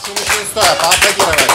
у мужчин стоя, поаплодировать.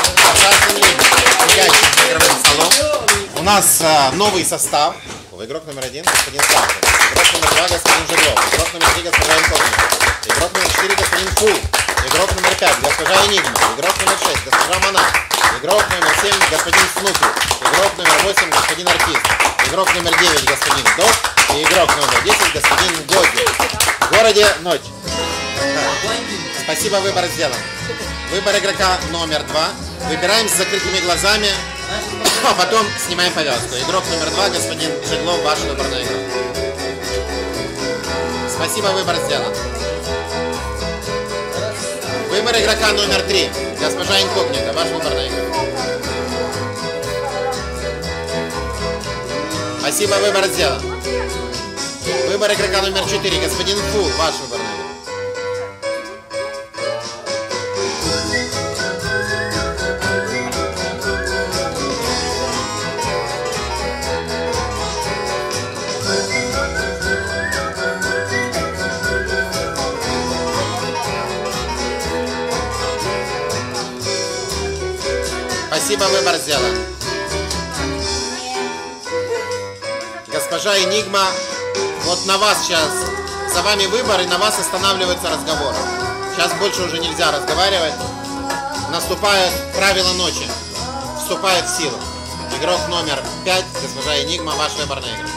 У нас новый состав. Игрок номер 1 господин Франклин. Игрок номер 2 господин Жиглов. Игрок номер 3 господин Инкогнито. Игрок номер 4 господин Фул. Игрок номер 5 госпожа Энигма. Игрок номер 6 госпожа Монах. Игрок номер 7 господин Снупи. Игрок номер 8 господин Артист. Игрок номер 9 господин Док. И игрок номер 10 господин Годи. В городе ночь. Спасибо, выбор сделан. Выбор игрока номер 2. Выбираем с закрытыми глазами, а потом снимаем повязку. Игрок номер 2, господин Жиглов, ваш выборная игра. Спасибо, выбор сделан. Выбор игрока номер 3, госпожа Инкогнито, ваш выборная игра. Спасибо, выбор сделан. Выбор игрока номер 4, господин Фул, ваш выборная игра. Спасибо, выбор сделан. Госпожа Энигма, вот на вас сейчас, за вами выбор, и на вас останавливается разговор. Сейчас больше уже нельзя разговаривать. Наступает правило ночи. Вступает в силу. Игрок номер 5, госпожа Энигма, ваш выборная игра.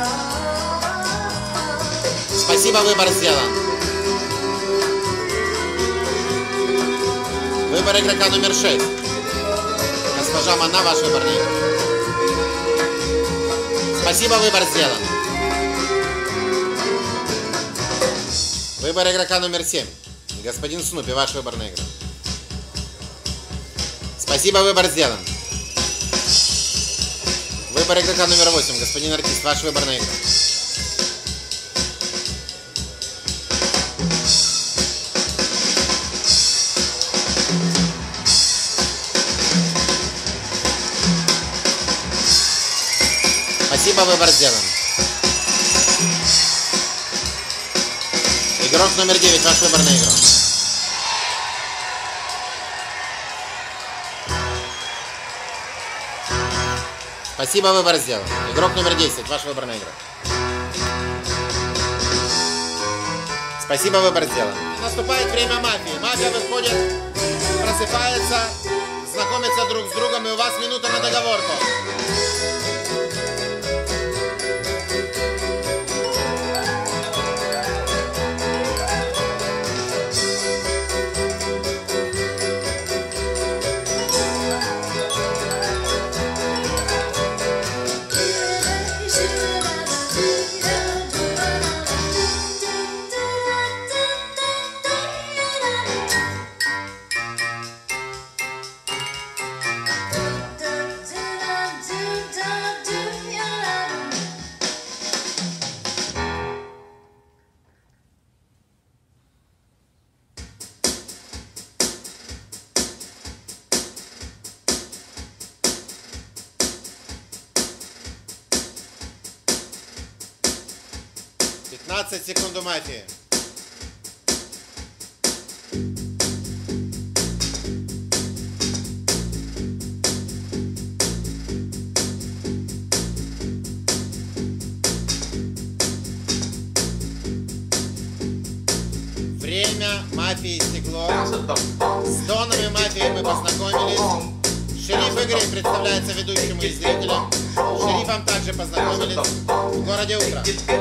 Спасибо, выбор сделан. Выбор игрока номер 6. Госпожа Мана, ваш выборная игра. Спасибо, выбор сделан. Выбор игрока номер 7. Господин Снупи, ваша выборная игра. Спасибо, выбор сделан. Выбор игрока номер 8. Господин Артист, ваша выборная игра. Спасибо, выбор сделан. Игрок номер 9, ваш выборная игра. Спасибо, выбор сделан. Игрок номер 10, ваша выборная игра. Спасибо, выбор сделан. Наступает время мафии. Мафия выходит, просыпается, знакомится друг с другом, и у вас минута на договорку. Секунд до мафии. Время мафии истекло. С донами мафии мы познакомились. Шериф Игорь представляется ведущим и зрителям. С шерифом также познакомились. В городе утро.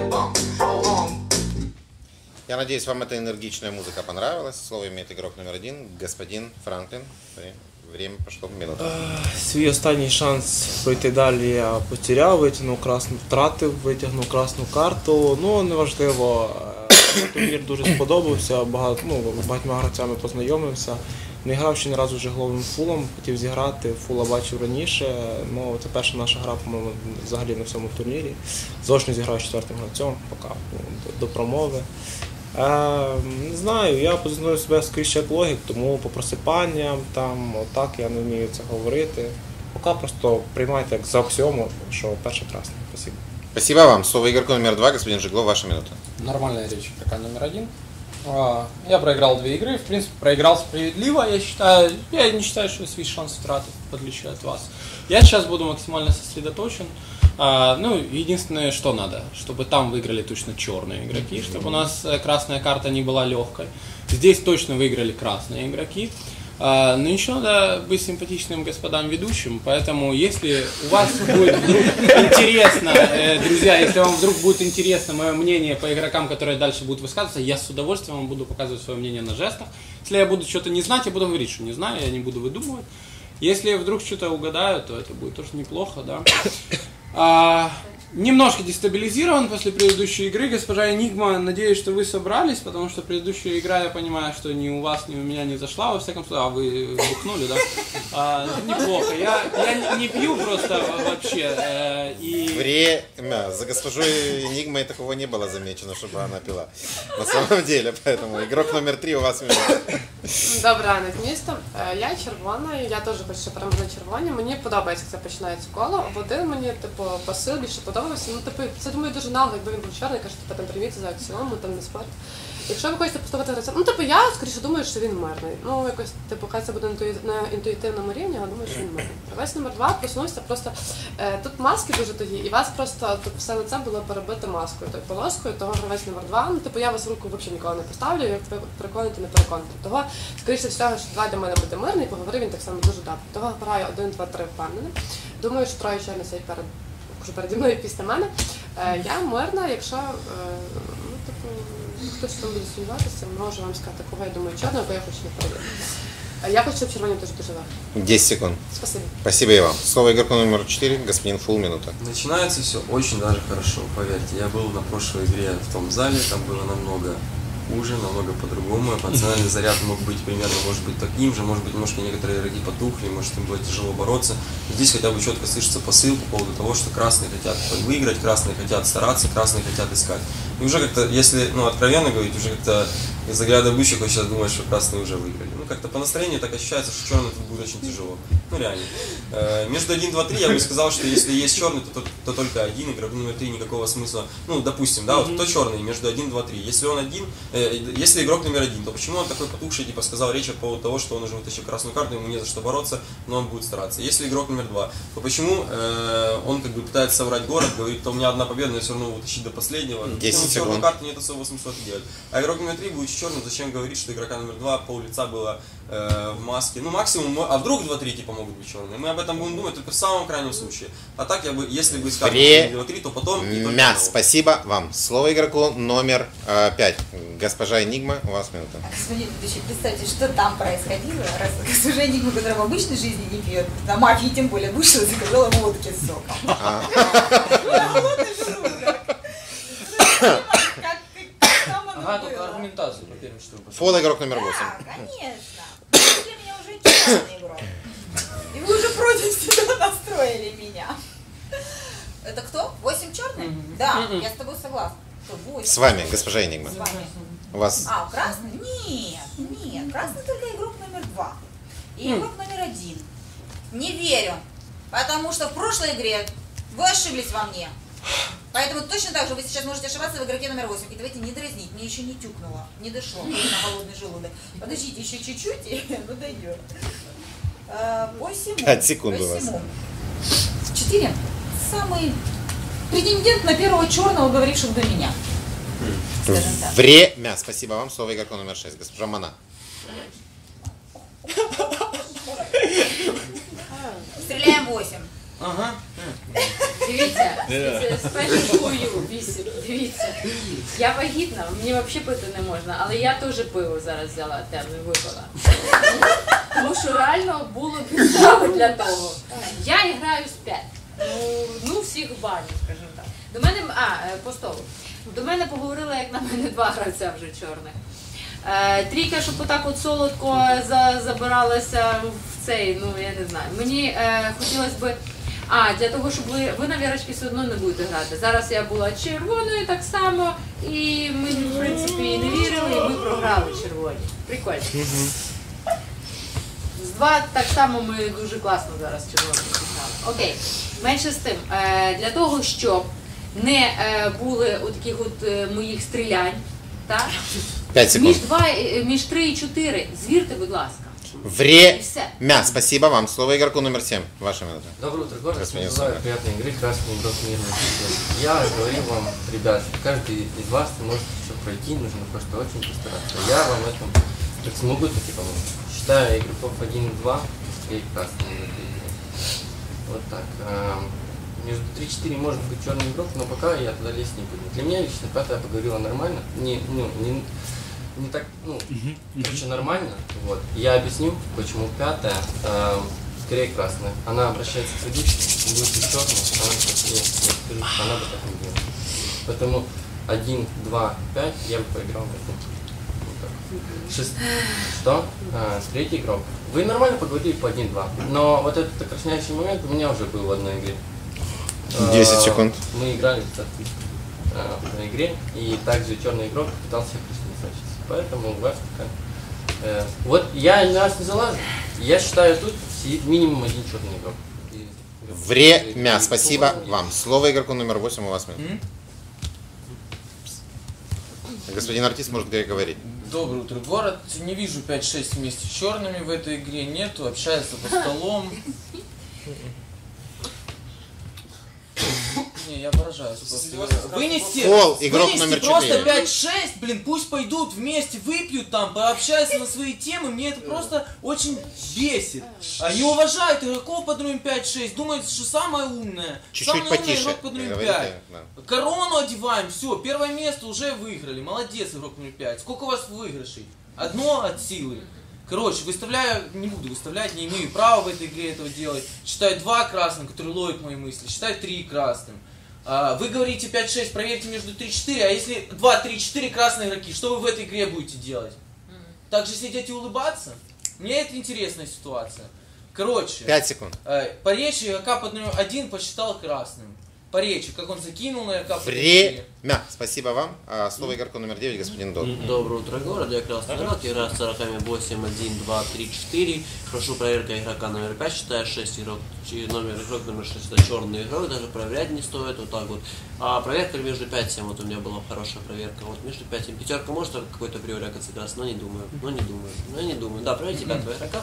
Я надеюсь, вам эта энергичная музыка понравилась. Слово имеет игрок номер 1, господин Франклин. Время пошло, минута. Свій останній шанс пройти далі я потеряв, втратив, витягнув красну карту. Ну, неважливо, турнір дуже сподобався, багатьма гравцями познайомився. Не грав ще ні разу з Жигловим Фулом, хотів зіграти, Фула бачив раніше. Ну, це перша наша гра, по-моєму, взагалі на всьому турнірі. Зошно зіграв з 4-м гравцем, поки до промови. Не знаю, я позиціоную себе скоріше як логік, тому по просипанням, отак я не вмію це говорити. Поки просто приймайте як за аксіому, що перше красне. Спасибо. Спасибо вам. Слово игроку номер 2, господин Жиглов, ваша минута. Нормальная речь игрока номер 1. Я проиграл 2 игры, в принципе, проиграл справедливо, я считаю. Я не считаю, что есть шанс утраты, в отличие от вас. Я сейчас буду максимально сосредоточен. Ну, единственное, что надо, чтобы там выиграли точно черные игроки, чтобы у нас красная карта не была легкой. Здесь точно выиграли красные игроки. Но еще надо быть симпатичным господам ведущим, поэтому если у вас будет вдруг интересно, друзья, если вам вдруг будет интересно мое мнение по игрокам, которые дальше будут высказываться, я с удовольствием вам буду показывать свое мнение на жестах. Если я буду что-то не знать, я буду говорить, что не знаю, я не буду выдумывать. Если я вдруг что-то угадаю, то это будет тоже неплохо, да. Немножко дестабилизирован после предыдущей игры. Госпожа Энигма, надеюсь, что вы собрались, потому что предыдущая игра, я понимаю, что ни у вас, ни у меня не зашла, во всяком случае. Вы бухнули, да? Неплохо. Я не пью просто вообще. Время. За госпожой Энигмой такого не было замечено, чтобы она пила. На самом деле, поэтому игрок номер 3 у вас минута. Добрий ранок, місто. Я червона, і я теж хочу, щоб перемогли червоні. Мені подобається, як це починається коло. Один мені, посил більше подобався. Ну, це, думаю, дуже нагло, якби він був чорний, каже, там прийміться за аксіому, там не спорт. Якщо ви хочете поставити гравця, я скоріше думаю, що він мирний. Ну, якось, хай це буде на інтуїтивному рівні, але думаю, що він мирний. Гравець номер 2 проснувся, просто тут маски дуже тоді, і вас просто все лице було перебито маскою, полоскою, того гравець номер 2, я вас руку взагалі ніколи не поставлю, як ви переконаєте, не переконаєте. Того, скоріше всього, що 2 для мене буде мирний, поговорив він так само дуже добре. Того граю 1, 2, 3 впевнений. Думаю, що троє чорний сидять переді мною після мене. Я мирна, якщо хтось там буде сумніватися, можу вам сказати, кого я думаю чорного, бо я хочу не перевірити. Я хочу, щоб червоні теж дуже легко. 10 секунд. Спасибо. Спасибо и вам. Слово игроку номер 4, господин Фул, минута. Начинается все очень даже хорошо, поверьте. Я был на прошлой игре в том зале, там было намного хуже, намного по-другому. Эмоциональный заряд мог быть примерно, может быть, таким же, может быть, немножко некоторые игроки потухли, может, им было тяжело бороться. Здесь хотя бы четко слышится посыл по поводу того, что красные хотят выиграть, красные хотят стараться, красные хотят искать. И уже как-то, если, откровенно говорить, уже как-то из-за взгляда бычьих вы сейчас думаешь, что красные уже выиграли. Как-то по настроению так ощущается, что черный тут будет очень тяжело. Реально. Между 1, 2, 3 я бы сказал, что если есть черный, то только один, игрок номер 3 никакого смысла. Допустим, да, вот кто черный между 1, 2, 3. Если он один, если игрок номер 1, то почему он такой потухший, типа сказал речь по поводу того, что он уже вытащил красную карту, ему не за что бороться, но он будет стараться. Если игрок номер 2, то почему он как бы пытается соврать город, говорит, что у меня одна победа, но я все равно утащить до последнего. 10 секунд. Черную карту нет особого смысла это делать. А игрок номер 3 будет черным, зачем говорить, что игрока номер 2 пол лица было в маске. Максимум, а вдруг 2-3 типа могут быть черные. Мы об этом будем думать только в самом крайнем случае. А так, если бы искали 2-3, то потом... Спасибо вам. Слово игроку номер 5. Госпожа Энигма, у вас минута. Господин ведущий, представьте, что там происходило, раз госпожа Энигма, которая в обычной жизни не пьет, на мафии тем более вышла и заказала водки с соком. Холодный желудок. Только аргументацию, во-первых, чтобы... Фол игрок номер 8. Да, конечно. Вы для меня уже черный игрок. И вы уже против себя настроили меня. Это кто? 8 черных? Да, я с тобой согласна. 8. С вами, госпожа Энигма. С вами. У вас... Красный? Нет, красный только игрок номер 2. И игрок номер 1. Не верю, потому что в прошлой игре вы ошиблись во мне. Поэтому точно так же вы сейчас можете ошибаться в игроке номер 8. И давайте не дразнить, мне еще не тюкнуло, не дошло на холодный желудок. Подождите, еще чуть-чуть, и дойдет. 8. 5 секунд у вас. 4. Самый претендент на первого черного, говорившего до меня. Время. Спасибо вам. Слово игроку номер 6. Госпожа Мана. Стреляем 8. Ага. Дивіться, спешкую 8, дивіться. Я вагітна, мені взагалі пити не можна, але я теж пиво зараз взяла темне, випила. Тому що реально було підстави для того. Я граю з 5. Ну всіх баню, скажімо так. До мене, по столу. До мене поговорила, як на мене 2 гравця вже чорних. Трійка, щоб отак от солодко забиралася в цей, я не знаю. Мені хотілося б... для того, щоб ви на вірочки все одно не будете грати. Зараз я була червоною так само, і ми, в принципі, не вірили, і ми програли червоні. Прикольно. З 2 так само ми дуже класно зараз червоні зіграли. Окей, менше з тим. Для того, щоб не були таких от моїх стрілянь, так? 5 секунд. Між 3 і 4. Звірте, будь ласка. Время. Спасибо вам. Слово игроку номер 7. Ваша минута. Доброе утро, город. Господин Желаю Соболев. приятной игры, красный игрок мирный. Я говорю вам, ребят, каждый из вас может еще пройти, нужно просто очень постараться. Я вам в этом так смогу таки помочь. Считаю игроков 1-2, и красный. Вот так. Между 3-4 может быть черный игрок, но пока я туда лезть не буду. Для меня лично пятая поговорила нормально. Не так, короче, нормально. Вот. Я объясню, почему пятая скорее красная. Она обращается к ведущему, будет черная, она бы так не делала. Поэтому 1, 2, 5 я бы проиграл. Что? Третий игрок. Вы нормально поговорили по 1-2. Но вот этот окрасняющий момент у меня уже был в одной игре. 10 секунд. Мы играли в одной игре, и также черный игрок пытался краснеть. Поэтому у вас такая. Вот я на вас не залазу. Я считаю, тут сидит минимум один черный игрок. Время. Спасибо вам. Слово игроку номер 8 у вас минут. Господин артист может говорить. Доброе утро, город. Не вижу 5-6 вместе с черными в этой игре. Нету, общаются по столом. Не, я поражаюсь просто. Вынести игрок номер 4. Просто 5-6, блин, пусть пойдут вместе, выпьют там, пообщаются на свои темы. Мне это просто очень бесит. Они уважают игроков под номером 5-6, думают, что самое умное. Чуть-чуть потише. Игрок под номером 5. Корону одеваем, все, первое место уже выиграли. Молодец, игрок номер 5. Сколько у вас выигрышей? Одно от силы. Короче, выставляю, не буду выставлять, не имею права в этой игре этого делать. Считаю 2 красным, которые ловят мои мысли. Считаю 3 красным. Вы говорите 5-6, проверьте между 3-4, а если 2-3-4 красные игроки, что вы в этой игре будете делать? Так же сидеть и улыбаться? Мне это интересная ситуация. Короче, 5 секунд. По речи игрока под номер 1 посчитал красным. По речи, как он закинул на игрока. Время. Спасибо вам. Слово игроку номер 9, господин Дон. Доброе утро, город. Я красный игрок. Играю с 8, 1, 2, 3, 4. Прошу проверка игрока номер 5, считаю 6 игрок. Игрок номер 6 это черный игрок, даже проверять не стоит, вот так вот. А проверка между 5-7, вот у меня была хорошая проверка. Вот между 5 и пятерка может какой-то приор оказаться красный, но не думаю. Да, проверьте 5 игрока.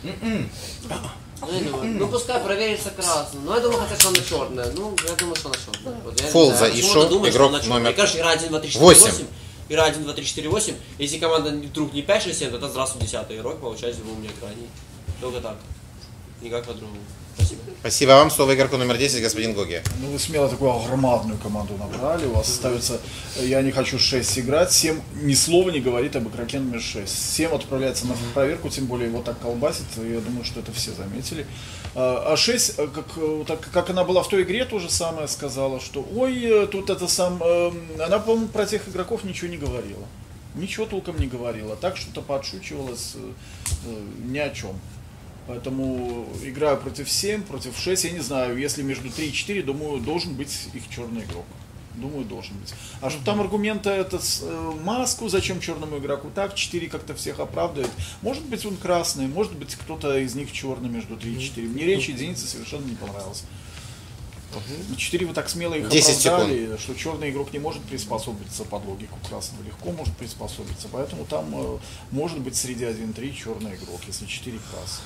Ну пускай проверится красным. Ну я думаю, хотя что она черная. Ну, я думаю, что она черная. Вот, Фолза и Шо, игрок номер мне кажется, игра 1, 2, 3, 4, 8. Игра 1, 2, 3, 4, 8. Если команда вдруг не 5, 6, 7, то это здравствуй 10-й игрок, получается, вы у меня экране. Только так. Никак по-другому. Спасибо. Спасибо вам. Слово игроку номер 10, господин Гоги. Ну вы смело такую громадную команду набрали. У вас остается, я не хочу 6 играть, 7 ни слова не говорит об игроке номер 6. 7 отправляется на проверку, тем более его так колбасит, я думаю, что это все заметили. А 6, как она была в той игре, то же самое сказала, что ой, тут это сам... Она, по-моему, про тех игроков ничего не говорила. Ничего толком не говорила. Так что-то подшучивалась ни о чем. Поэтому играю против 7, против 6, я не знаю, если между 3 и 4, думаю, должен быть их черный игрок. Думаю, должен быть. А что там аргументы, это маску, зачем черному игроку так, 4 как-то всех оправдывает. Может быть он красный, может быть кто-то из них черный между 3 и 4. Мне речь единицы совершенно не понравилась. 4 вы так смело их оправдали, что черный игрок не может приспособиться под логику красного, легко может приспособиться. Поэтому там может быть среди 1-3 черный игрок, если 4 красный.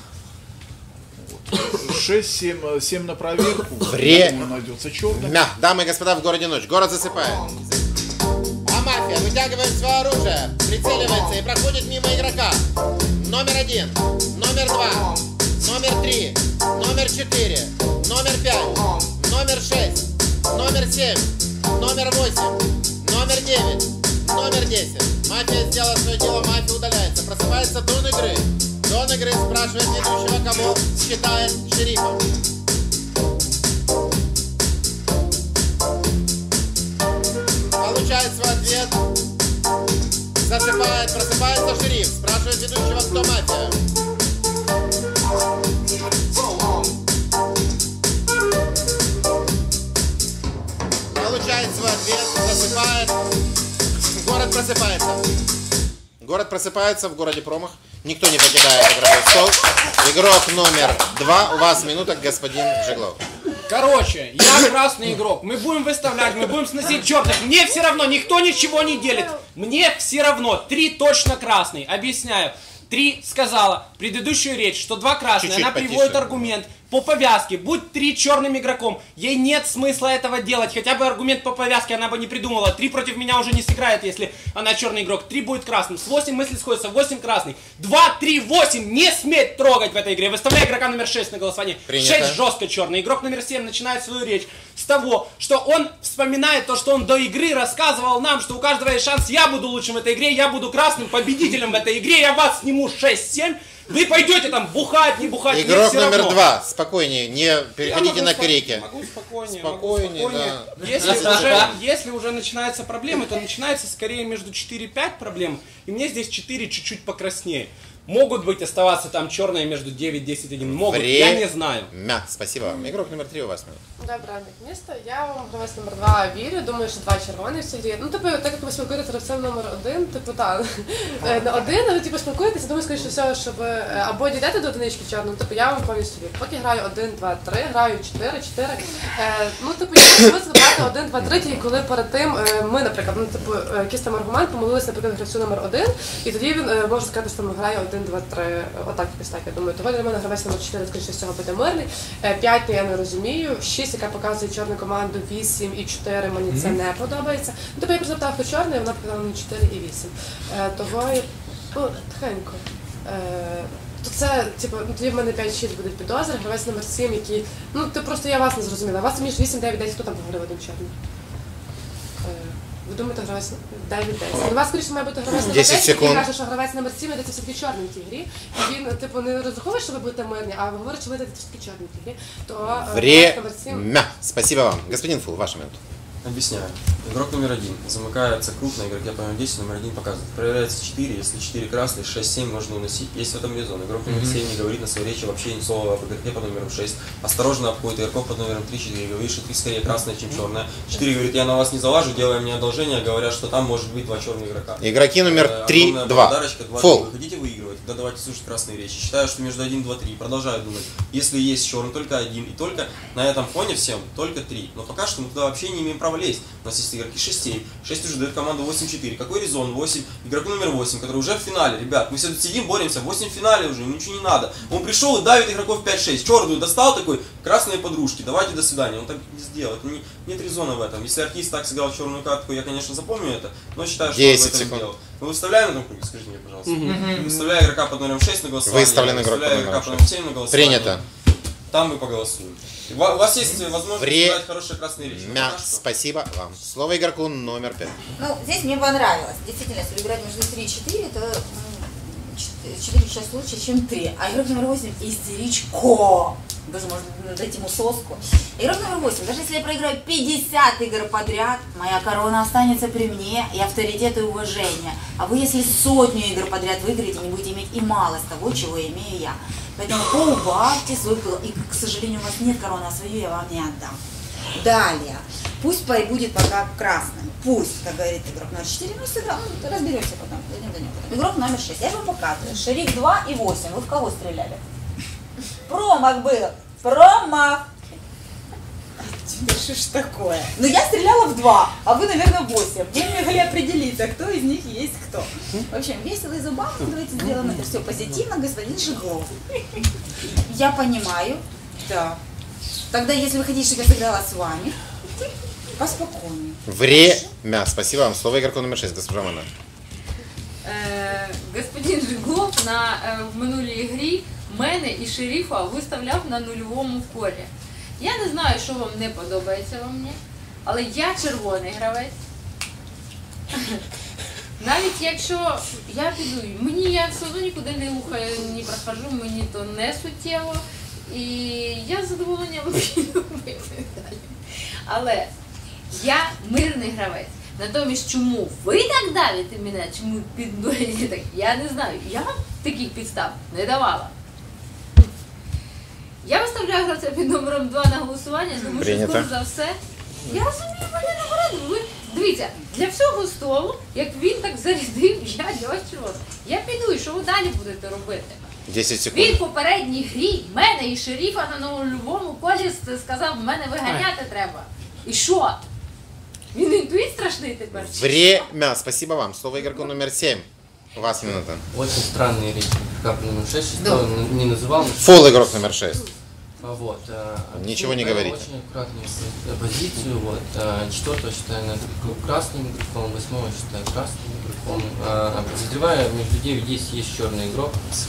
6, 7 на проверку. Время. Найдется черный. Дамы и господа, в городе ночь. Город засыпает. А мафия вытягивает свое оружие, прицеливается и проходит мимо игрока. Номер 1, номер 2, номер 3, номер 4, номер 5, номер 6, номер 7, номер 8, номер 9, номер 10. Мафия сделала свое дело, мафия удаляется. Просыпается дон игры. Дон игры спрашивает ведущего, кого считает шерифом. Получает свой ответ. Засыпает, просыпается шериф. Спрашивает ведущего, кто мафия. Получает свой ответ, засыпает. Город просыпается. Город просыпается, в городе промах. Никто не покидает игровой стол. Игрок номер 2. У вас минута, господин Жеглов. Короче, я красный игрок. Мы будем выставлять, мы будем сносить черных. Мне все равно, никто ничего не делит. Мне все равно. 3 точно красный. Объясняю. 3 сказала предыдущую речь, что 2 красные. Чуть-чуть Она приводит аргумент по повязке. Будь 3 черным игроком. Ей нет смысла этого делать. Хотя бы аргумент по повязке она бы не придумала. 3 против меня уже не сыграет, если она черный игрок. 3 будет красным. С 8 мысли сходятся. 8 красный. 2, 3, 8. Не сметь трогать в этой игре. Выставляй игрока номер 6 на голосование. Принято. 6 жестко черный. Игрок номер 7 начинает свою речь с того, что он вспоминает то, что он до игры рассказывал нам, что у каждого есть шанс. Я буду лучшим в этой игре. Я буду красным победителем в этой игре. Я вас сниму 6-7. Вы пойдете там бухать, не бухать. Игрок номер 2, спокойнее, не переходите на крики. Могу спокойнее. Спокойнее, Да. Если уже начинаются проблемы, то начинается скорее между 4-5 проблем. И мне здесь 4 чуть-чуть покраснее. Могут быть оставаться там черные между 9-10-1. Могут, я не знаю. Спасибо вам. Игрок номер 3 у вас. Добре, місто. Я вам гравець номер 2 вірю, думаю, що 2 червоні в суді. Ну, типу, так як ви спілкуєтеся з гравцем номер 1, типу, так, не один, але, типу, спілкуєтеся, думаю, скоріше всього, щоб або дійдете до одинички чорного, типу, я вам повністю вірю. Поки граю 1, 2, 3, граю 4, 4. Ну, типу, я смисл грати 1, 2, 3, і коли перед тим ми, наприклад, ну, типу, якийсь там аргумент, помилилися, наприклад, гравцю номер 1, і тоді він може сказати, що там грає 1, 2, 3, отак, якось так, я думаю. Того для мене гравець номер 4, скоріше всього, буде мирний. 5 я не розумію, 6, яка показує чорну команду, 8 і 4, мені це не подобається. Ну, тобто я просто запитала, хто чорний, вона показала мені 4 і 8. Того, ну, тихенько. То це, типу, тоді в мене 5-6 будуть підозри, гравець номер 7, який, ну, ти просто, я вас не зрозуміла. У вас між 8, 9, 10, хто там поговорив один чорний? Ви думаєте, гравець 9-10. У вас, скоріше, має бути гравець номер 10, який каже, що гравець номер 7 йдеться все-таки чорним в тій грі. І він, типу, не розраховує, що ви будете мирні, а говорить, що ви йдете все-таки чорним в тій грі. То гравець номер 7... Спасибо вам. Господин Фул, ваш момент. Объясняю. Игрок номер 1. Замыкается круг на игроке по номер 10, номер 1 показывает. Проверяется 4, если 4 красные, 6-7 можно уносить. Есть в этом резон. Игрок номер 7 не говорит на своей речи вообще ни слова об игроке по номеру 6. Осторожно обходит игроков под номером 3-4. Говорит, что 3 скорее красная, чем черная. 4 говорит, я на вас не залажу, делая мне одолжение, говорят, что там может быть 2 черных игрока. Игроки номер 3-2. Фул. Вы хотите выигрывать? Тогда давайте слушать красные речи. Считаю, что между 1, 2, 3. Продолжаю думать. Если есть черный, только 1. И только на этом фоне всем только 3. Но пока что мы туда вообще не имеем права лезть. У нас есть игроки 6. 6 уже дает команду 8-4. Какой резон? 8. Игроку номер 8, который уже в финале. Ребят, мы все тут сидим, боремся. 8 в финале уже, ничего не надо. Он пришел и давит игроков 5-6. Черную достал такой, красные подружки. Давайте до свидания. Он так не сделает. Нет резона в этом. Если артист так сыграл черную карту, я, конечно, запомню это. Но считаю, что он в этом делал. Мы выставляем на этом круге? Скажите мне, пожалуйста. Выставляю игрока под номером 6 на голосование. Выставлен игрок под номером 7 на голосование. Принято. Там мы поголосуем. У вас есть возможность сказать хорошие красные речи. Спасибо вам. Слово игроку номер 5. Ну, здесь мне понравилось. Действительно, если играть между 3 и 4, то 4 сейчас лучше, чем 3. А игрок номер 8 истеричко. Даже можно дать ему соску. Игрок номер 8. Даже если я проиграю 50 игр подряд, моя корона останется при мне, и авторитет, и уважение. А вы, если 100 игр подряд выиграете, не будете иметь и малость того, чего имею я. Поэтому поубавьте свой пыл. И, к сожалению, у вас нет короны, а свою я вам не отдам. Далее. Пусть будет пока красным. Пусть, как говорит игрок номер 4, ну сыграем, ну, разберемся потом. Игрок номер 6. Я же вам показываю. Шериф 2 и 8. Вы в кого стреляли? Промах был. Промах. Что ж такое? Ну я стреляла в 2, а вы, наверное, 8. Вы не могли определиться, кто из них есть кто. В общем, весело и забавно. Давайте сделаем это все позитивно, господин Жиглов. Я понимаю. Да. Тогда, если вы хотите, чтобы я сыграла с вами, поспокойнее. Время. Спасибо вам. Слово игроку номер 6, госпожа Мана. Господин Жиглов в минулій грі мене і шерифа виставляв на нульовому колі. Я не знаю, що вам не подобається во мені, але я червоний гравець. Навіть якщо я піду, я все одно нікуди не рухаю, не прохожу, мені то не суттєво. І я з задоволенням піду далі. Але я мирний гравець. Натомість, чому ви так давите мене, чому підносите так, я не знаю. Я таких підстав не давала. Я виставляю гравця під номером 2 на голосування, тому що, скоро за все, я розумію, мене наперед. Дивіться, для всього столу, як він так зарядив, я для вас червоно. Я піду, і що ви далі будете робити? 10 секунд. Він в попередній грі мене і шерифа на нульовому колі сказав, мене виганяти треба. І що? Він інтуїт страшний тепер? Время. Спасибо вам. Слово игроку номер 7. У вас минута. Очень странные речи, как номер 6, что он не называл. Фол игрок номер 6. Вот. Ничего не говорите. Очень аккуратную позицию. Вот. 4-го считаю на красным игроком, 8-го считаю красным игроком. Подозревая, между 9-10 есть черный игрок.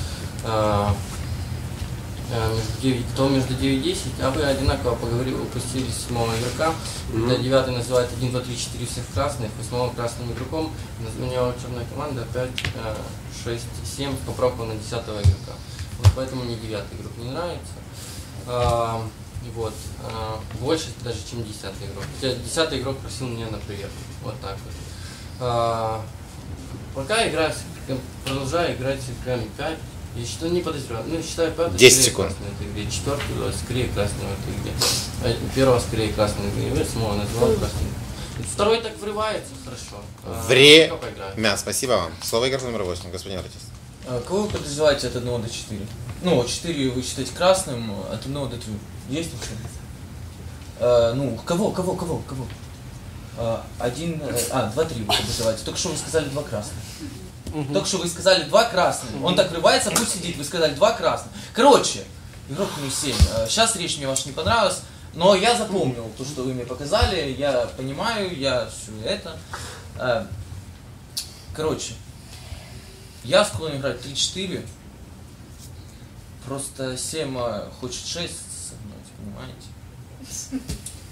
Кто между 9-10, а вы одинаково поговорили, упустили 7-го игрока. 9-й называет 1, 2, 3, 4 всех красных, 8-го красным игроком. У него черная команда 5, 6, 7 с поправкой на 10-го игрока. Вот поэтому мне 9-й игрок не нравится. Вот. Больше даже, чем 10-й игрок. Хотя 10-й игрок просил меня на проверку. Вот так вот. Пока играю, продолжаю играть с играми 5. Я считаю, не подозреваю. Ну, считаю, 5 10 секунд. Красный в этой игре, 4 скорее красный в этой игре. 1 скорее красный в игре, 8 назвал красным. 2 так врывается, хорошо. Время. Спасибо вам. Слово игрок номер 8, господин артист. Кого вы подозреваете от 1 до 4? Ну, 4 вы считаете красным, от 1 до 3. Есть еще? Ну, кого? 1, 2, 3 вы подозреваете. Только что вы сказали 2 красных. Только что вы сказали 2 красных. Он так врывается, пусть сидит. Вы сказали 2 красных. Короче, игрок номер 7. Сейчас речь мне ваша не понравилась, но я запомнил то, что вы мне показали. Я понимаю, я все это. Короче, я склонен играть 3-4. Просто 7 хочет 6 согнать, понимаете?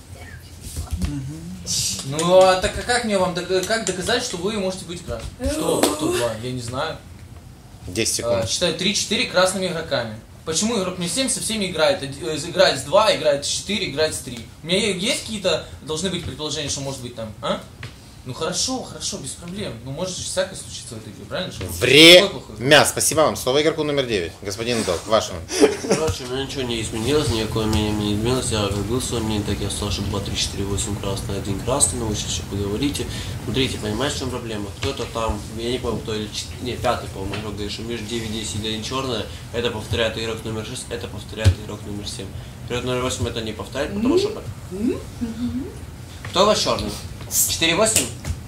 Ну, а так как мне вам как доказать, что вы можете быть красным? Что 2? Я не знаю. 10 секунд. Считаю 3-4 красными игроками. Почему игрок не 7 со всеми играет? Играет с 2, играет с 4, играет с 3. У меня есть какие-то, должны быть предположения, что может быть там, а? Ну хорошо, без проблем. Ну может же всякое случиться в этой игре, правильно? Время. Спасибо вам. Слово игроку номер 9. Господин Док, вашему. Короче, у меня ничего не изменилось, никакое мнение мне не изменилось. Я говорил свое мнение, так я сказал, что 2, 3, 4, 8 красный, 1 красный, но вы сейчас еще поговорите. Смотрите, понимаете, в чем проблема? Кто-то там, я не помню, кто или 5-й, по-моему, игрок говорит, что между 9, 10 и 1 черная, это повторяет игрок номер 6, это повторяет игрок номер 7. Игрок номер 8 это не повторяет, потому что... Кто у вас черный? 4-8?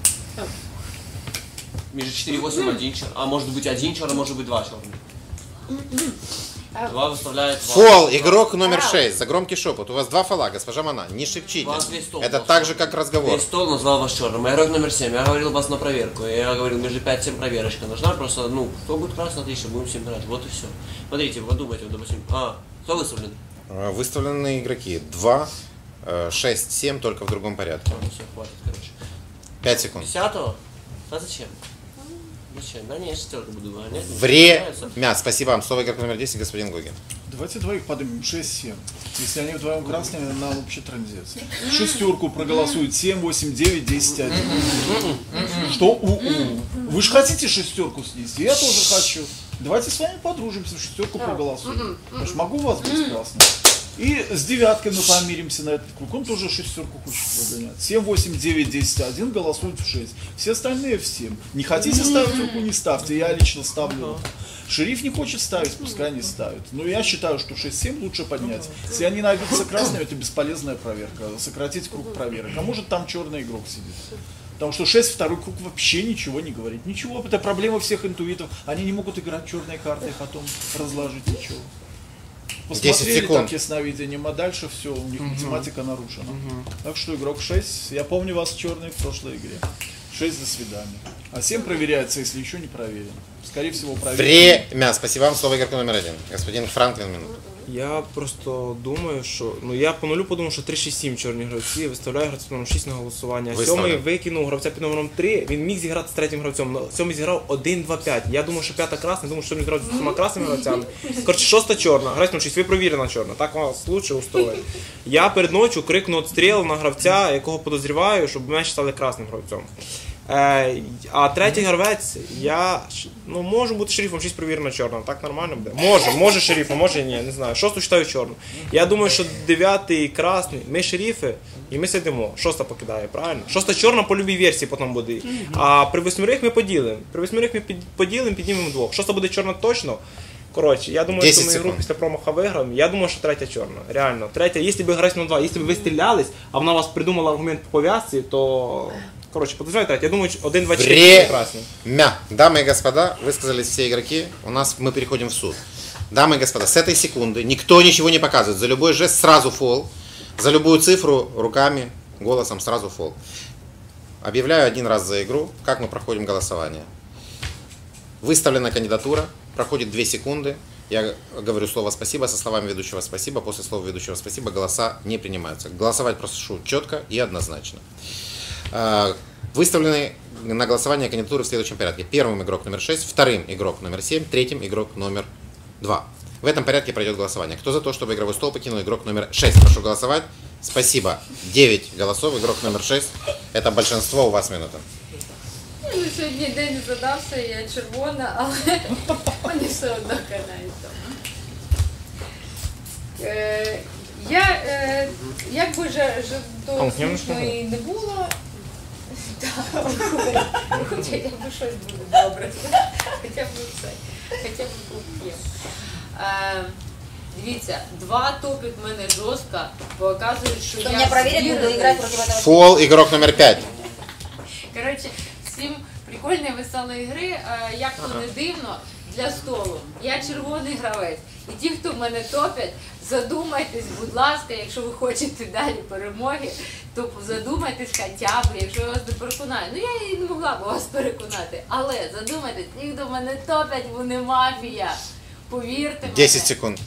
Между 4-8 1 черный. А может быть 1 черный, может быть 2 черных. 2 выставляет... Фол, игрок номер 6. За громкий шепот. У вас 2 фола, госпожа Мана. Не шепчите. Это так же, как разговор. Весь стол назвал вас черным. Игрок номер 7. Я говорил вас на проверку. Я говорил, между 5-7 проверочка нужна. Просто, ну, кто будет красный, отлично, будем 7 брать. Вот и все. Смотрите, подумайте, допустим. Кто выставлен? Выставлены игроки. 2, 6, 7, только в другом порядке. Ну все, хватит, короче. 5 секунд. 10-го? А зачем? Зачем? Да не, я 4 буду гонять. Время. Спасибо вам. Слово игрок номер 10, господин Гогин. Давайте двоих поднимем, 6-7. Если они вдвоем красными, нам вообще трындец. Шестерку проголосуют 7, 8, 9, 10, 1. Что? Вы же хотите шестерку снести? Я тоже хочу. Давайте с вами подружимся, шестерку проголосуем. Я ж могу вас быть красным. И с 9 мы помиримся на этот круг. Он тоже шестерку хочет прогонять. 7, 8, 9, 10, 1 голосуют в 6. Все остальные в 7. Не хотите ставить руку, не ставьте. Я лично ставлю. Шериф не хочет ставить, пускай не ставит. Но я считаю, что 6-7 лучше поднять. Если они найдутся красными, это бесполезная проверка. Сократить круг проверок. А может там черный игрок сидит. Потому что 6 второй круг вообще ничего не говорит. Ничего, это проблема всех интуитов. Они не могут играть черные карты и потом разложить ничего. Посмотрели так ясновидением, а дальше все, у них математика нарушена. Так что игрок 6, я помню вас черный в прошлой игре. 6 до свидания. А 7 проверяется, если еще не проверен. Скорее всего, проверен. Время. Спасибо вам. Слово игроку номер 1. Господин Франклин, минуту. Я просто думаю, що... Ну, я по нулю подумав, що 3-6-7 чорні гравці, виставляю гравця під номером 6 на голосування. 7-й викинув гравця під номером 3, він міг зіграти з третім гравцем, 7-й зіграв 1-2-5. Я думав, що 5-та красна, думав, що 7-й зіграв з 2 красними гравцями. Коротше, 6-та чорна, гравець номер 6, ви провірена чорна, так вас лучше устроїть. Я перед ночью крикнув отстріл на гравця, якого подозріваю, щоб мене стали красним гравцем. А третій гравець, я, ну, можу бути шерифом, 6 провірена чорна, так нормально буде? Може шерифом, може ні, не знаю. 6-ту вважаю чорну. Я думаю, що 9-й красний, ми шерифи, і ми сидимо. 6-та покидає, правильно? 6-та чорна по любій версії потім буде. А при 8-рих ми поділимо. При 8-рих ми поділимо, піднімемо 2. 6-та буде чорна точно. Коротше, я думаю, 10 що ми гру секунд. після промаха виграємо. Я думаю, що третя чорна. Реально. Третя, якщо б грати на 2, якщо б ви стрілялись, а вона у вас придумала аргумент по пов'язці, то... Короче, подождите, я думаю, 1-2-4 прекрасно. Дамы и господа, высказались все игроки, мы переходим в суд. Дамы и господа, с этой секунды никто ничего не показывает. За любой жест сразу фол, за любую цифру руками, голосом сразу фол. Объявляю один раз за игру, как мы проходим голосование. Выставлена кандидатура, проходит 2 секунды. Я говорю слово «спасибо» со словами ведущего «спасибо». После слова ведущего «спасибо» голоса не принимаются. Голосовать прошу четко и однозначно. Выставлены на голосование кандидатуры в следующем порядке. Первым игрок номер 6, вторым игрок номер 7, третьим игрок номер 2. В этом порядке пройдет голосование. Кто за то, чтобы игровой стол покинул игрок номер 6? Прошу голосовать. Спасибо. 9 голосов. Игрок номер 6. Это большинство. У вас минута. Ну, сьогодні день задався, я червона, але вони все одно канають. Як би то смішно і не було, хоча б щось буде добре, хоча б це, хоча б куп'є. Дивіться, 2 топить мене жорстко, показують, що я меня проверят, буду играть против этого. Фол, игрок номер 5. Коротше, всім прикольної, веселої гри, як то не дивно, для столу. Я червоний гравець. І ті, хто мене топять, задумайтесь, будь ласка, якщо ви хочете далі перемоги, то задумайтесь хоча б, якщо я вас не переконаю. Ну я і не могла б вас переконати, але задумайтесь, ті, хто мене топять, вони мафія. Повірте мені. 10 секунд.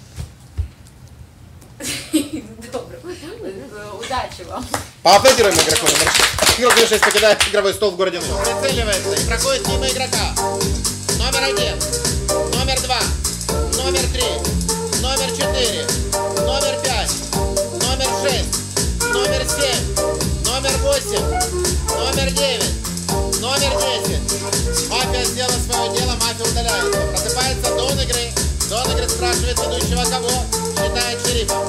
Добре. Удачи вам. Поаплодируем игроку номер 6. Игрок номер 6 покидает игровой стол в городе Нур. Прицеливается и проходит мимо игрока. Номер 1, номер 2, номер 3, номер 4, номер 5, номер 6, номер 7, номер 8, номер 9, номер 10. Мафия сделала свое дело, мафия удаляется. Просыпается Дон игры. Дон игры спрашивает ведущего, кого считает шерифом.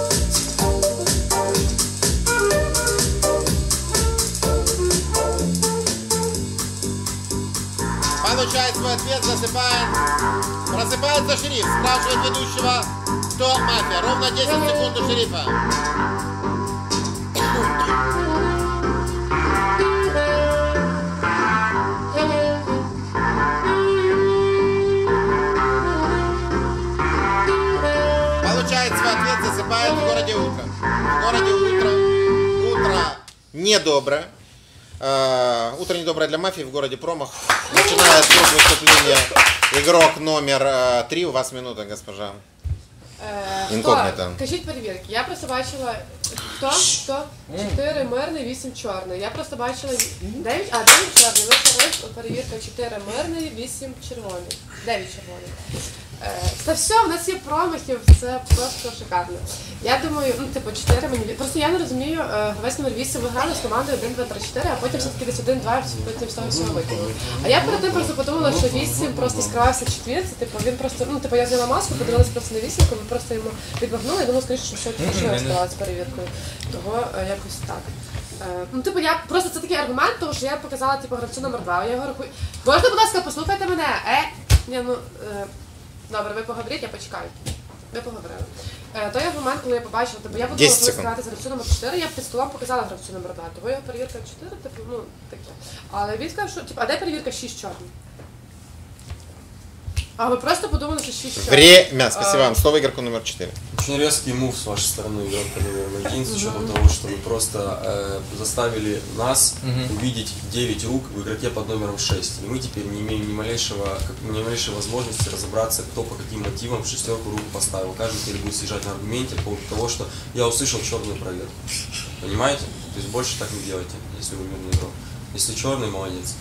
Получает свой ответ, засыпает. Просыпается шериф, спрашивает ведущего, кто мафия. Ровно 10 секунд у шерифа. Получает свой ответ, засыпает в городе утро. В городе утро недоброе. Утро недоброе для мафии, в городе промах. Начинает круг выступления игрок номер 3. У вас минута, госпожа. Інкогніто. Кажіть перевірки. Я просто бачила, хто? 4 мирний, 8 чорний. Я просто бачила 9 чорний. Ви перевірка 4 мирний, 8 червоний. 9 червоний. Та все, в нас є промахів, це просто шикарно. Я думаю, 4 мені... Просто я не розумію, гравець номер 8 ви грали з командою 1, 2, 3, 4, а потім все-таки десь 1, 2, потім з того всього викинули. А я перед тим просто подумала, що 8 просто скривався в четвірці, він просто, я взяла маску, подивилась просто на 8, ви просто йому відмахнули, і думала, скоріше, що все точно стало з перевіркою. Того якось так. Я просто це такий аргумент, тому що я показала гравцю номер 2, я його рахую. Можна, будь ласка, послухайте мене? Добре, ви поговоріть, я почекаю. Ви поговорили. Той аргумент, коли я побачила, я буду сказати з гравцю номер 4, я під столом показала гравцю номер 2, того його перевірка 4, таке. Але він сказав, що, а де перевірка 6 чорний? А вы просто подумали, что 6 Время. Спасибо вам. Слово игроку номер 4. Очень резкий мув с вашей стороны, игрок номер 1, с учетом того, что вы просто заставили нас увидеть 9 рук в игроке под номером 6. И мы теперь не имеем ни малейшей возможности разобраться, кто по каким мотивам в шестерку руку поставил. Каждый теперь будет съезжать на аргументе по поводу того, что я услышал черную проверку. Понимаете? То есть больше так не делайте, если вы мирный игрок. Если черный, молодец.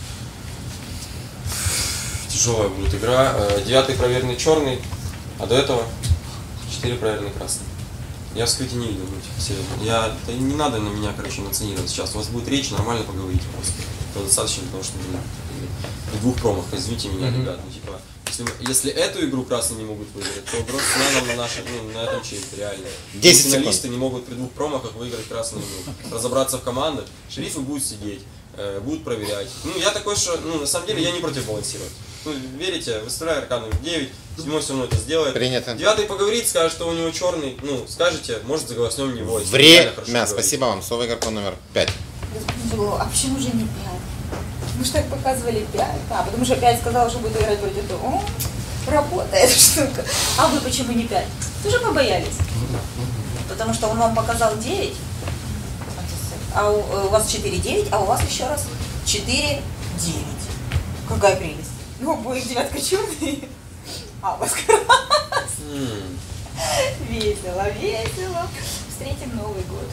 Тяжелая будет игра. 9 проверенный черный, а до этого 4 проверенный красный. Я вскрытие не видел, серьезно. Не надо на меня, эмоционировать сейчас. У вас будет речь, нормально поговорите просто. Это достаточно для того, чтобы при 2 промахах. Извините меня, ребят. Если эту игру красные не могут выиграть, то просто на этом чемпе, реально. 10 секунд. Финалисты не могут при 2 промахах выиграть красную игру. Разобраться в командах, шерифы будут сидеть, будут проверять. Я такой, что, на самом деле, я не против балансировать. вы верите, выставляю игрока номер 9, 7 все равно это сделает. Принято. 9 поговорит, скажет, что у него черный, ну, скажете, может заголоснем него. Время, спасибо вам. Слово игроку номер 5. А почему же не 5? Мы же так показывали 5. Потому что 5 сказал, что будет играть вроде того. Работает штука. А вы почему не 5? Тоже побоялись? Потому что он вам показал 9. А у вас 4-9, а у вас еще раз 4-9. Какая прелесть. Ну, будет девятка черная, а у вас красный. Весело, весело. Встретим Новый год.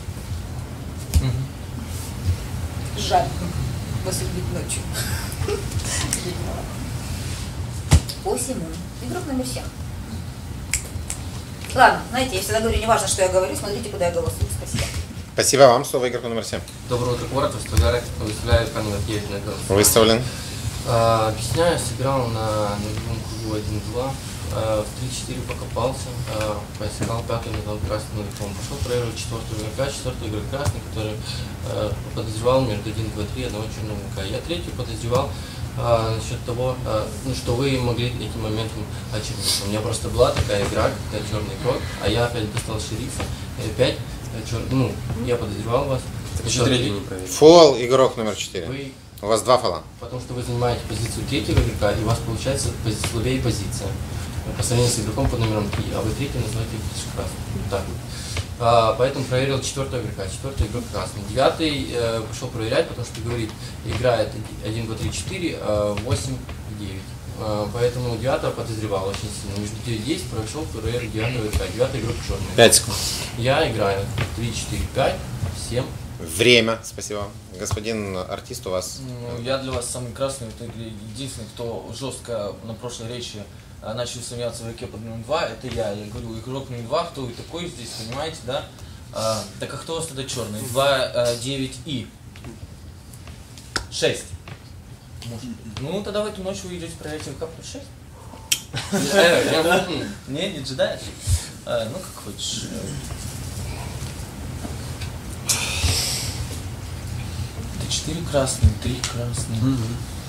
Жаль вас убить ночью. По всему. Игрок номер 7. Ладно, знаете, я всегда говорю, не важно, что я говорю, смотрите, куда я голосую. Спасибо. Спасибо вам. Слово игроку номер 7. Доброе утро, город. Выставляю игрока номер 9 на голос. Выставлен. Объясняю, сыграл на любом кругу 1-2. В 3-4 покопался, поискал 5-й, нажал красным игроком. Пошел проверил 4-го игрока, 4-й игрок красный, который подозревал между 1-2-3 одного черного игрока. Я 3-й подозревал насчет того, что вы могли этим моментом очернить. У меня просто была такая игра, когда черный игрок, а я опять достал шерифа, и опять я подозревал вас. Фол игрок номер 4. У вас 2 фола. Потому что вы занимаете позицию 3-го игрока, и у вас получается слабее позиция по сравнению с игроком под номером 3, а вы 3-й называете красным. Так вот. Поэтому проверил 4-го игрока, 4-й игрок красный. 9-й пошел проверять, потому что говорит, играет 1, 2, 3, 4, 8, 9. Поэтому 9-го подозревал очень сильно. Между 9-10 прошел проверил 9-го игрока. 9-й игрок черный. 5 секунд. Я играю 3, 4, 5, 7. Время, спасибо вам. Господин артист, у вас... Я для вас самый красный в этой игре. Единственный, кто жестко на прошлой речи начал сомневаться в игроке под номером 2, это я. Я говорю, игрок номер 2, кто вы такой здесь, понимаете, да? Так а кто у вас тогда черный? 2, 9 и 6. Ну, тогда в эту ночь вы идете проверять игрока под 6. Не джедаешь? Ну, как хочешь. 4 красные, 3 красные.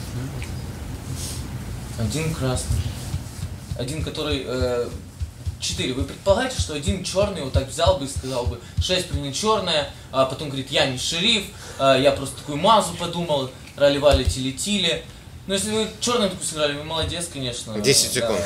1 красный. Один, который... 4. Вы предполагаете, что один черный вот так взял бы и сказал бы 6 принят черная, а потом говорит, я не шериф, я просто такую мазу подумал, рали-вали, тили-тили. Но если вы черный такой сыграли, вы молодец, конечно. 10 секунд.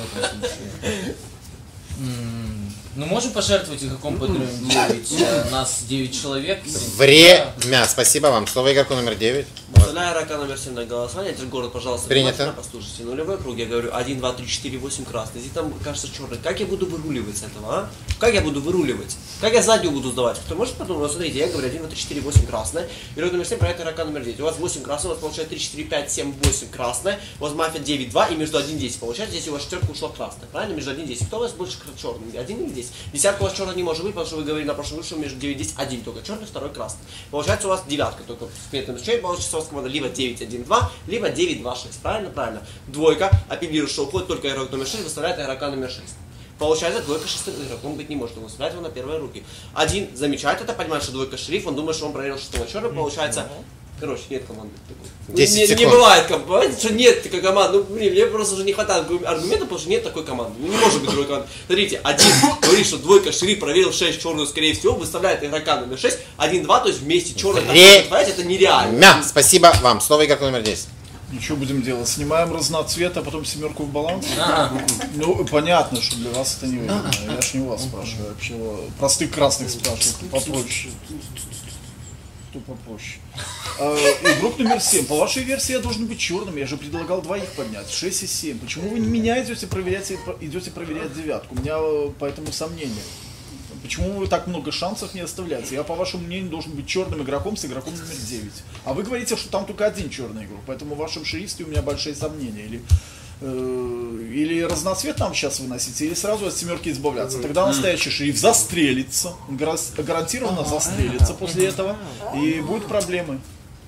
Ну, можем пожертвовать игроком под номером 9, нас 9 человек. Время, спасибо вам. Слово игроку номер 9. Выставляю игрока номер 7 на голосование. Теперь город, пожалуйста, принято. Послушайте, нулевой круг, я говорю 1, 2, 3, 4, 8 красный. Здесь там кажется черный. Как я буду выруливать с этого, а? Как я буду выруливать? Как я заднюю буду сдавать? Кто может потом, вот смотрите, я говорю 1, 2, 3, 4, 8 красное. Игрок номер 7 проект игрока номер 9. У вас 8 красное, у вас получается 3, 4, 5, 7, 8 красное. У вас мафия 9, 2 и между 1 и 10. Получается, здесь у вас четверка ушла красная. Правильно? Между 1 и 10. Кто у вас больше черный? 1 или 10? Десятка у вас черный не может быть, потому что вы говорили на прошлом выше, между 9 и 10 один только черный, второй красный. Получается у вас девятка только в метном исчезновении, получается у вас команда либо 9, 1, 2, либо 9, 2, 6. Правильно? Правильно. Двойка, апеллирует, что уходит только игрок номер 6, выставляет игрока номер 6. Получается, двойка шестым игроком быть не может, он выставляет его на первые руки. Один замечает это, понимает, что двойка шериф, он думает, что он проверил шестого черного, получается... Короче, нет команды. 10 секунд. Не бывает команды. Понимаете, что нет такой команды. Ну, блин, мне просто уже не хватает аргументов, потому что нет такой команды. Ну, не может быть другой команды. Смотрите, один говорит, что двойка шериф проверил 6 черную, скорее всего, выставляет игрока номер 6, 1, 2, то есть вместе черный. Это нереально. Спасибо вам. Слово игроку номер 10. Ну что будем делать? Снимаем разноцвет, а потом семерку в баланс? Ну, понятно, что для вас это не выгодно. Я ж не у вас спрашиваю, вообще простых красных спрашиваю, попроще. Кто попроще. Игрок номер 7. По вашей версии я должен быть черным. Я же предлагал двоих поднять. 6 и 7. Почему вы меня идете проверять девятку? У меня поэтому сомнения. Почему вы так много шансов не оставляете? Я, по вашему мнению, должен быть черным игроком с игроком номер 9. А вы говорите, что там только один черный игрок. Поэтому в вашем шерифстве у меня большие сомнения. Или разноцвет нам сейчас выносить, или сразу от семерки избавляться. Тогда настоящий шериф застрелится, гарантированно застрелится после этого, и будут проблемы.